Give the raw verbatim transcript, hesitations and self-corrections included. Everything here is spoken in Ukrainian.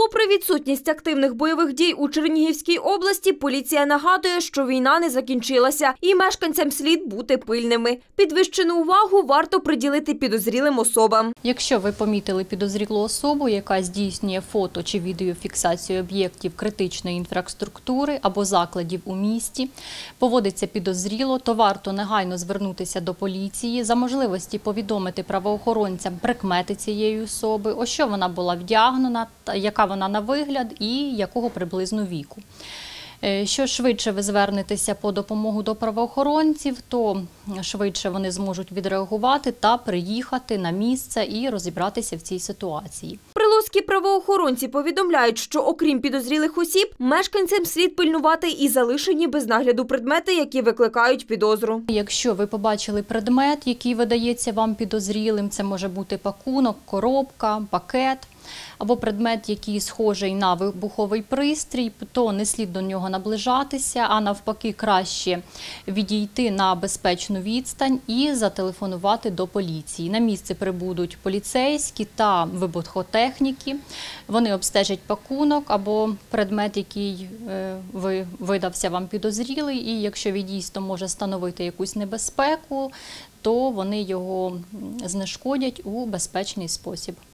Попри відсутність активних бойових дій у Чернігівській області, поліція нагадує, що війна не закінчилася і мешканцям слід бути пильними. Підвищену увагу варто приділити підозрілим особам. Якщо ви помітили підозрілу особу, яка здійснює фото чи відеофіксацію об'єктів критичної інфраструктури або закладів у місті, поводиться підозріло, то варто негайно звернутися до поліції, за можливості повідомити правоохоронцям прикмети цієї особи, у що вона була вдягнена, яка вона на вигляд і якого приблизно віку. Що швидше ви звернетеся по допомогу до правоохоронців, то швидше вони зможуть відреагувати та приїхати на місце і розібратися в цій ситуації. Прилуцькі правоохоронці повідомляють, що окрім підозрілих осіб, мешканцям слід пильнувати і залишені без нагляду предмети, які викликають підозру. Якщо ви побачили предмет, який видається вам підозрілим, це може бути пакунок, коробка, пакет, або предмет, який схожий на вибуховий пристрій, то не слід до нього наближатися, а навпаки краще відійти на безпечну відстань і зателефонувати до поліції. На місце прибудуть поліцейські та вибухотехніки. Вони обстежать пакунок або предмет, який видався вам підозрілий, і якщо він дійсно може становити якусь небезпеку, то вони його знешкодять у безпечний спосіб.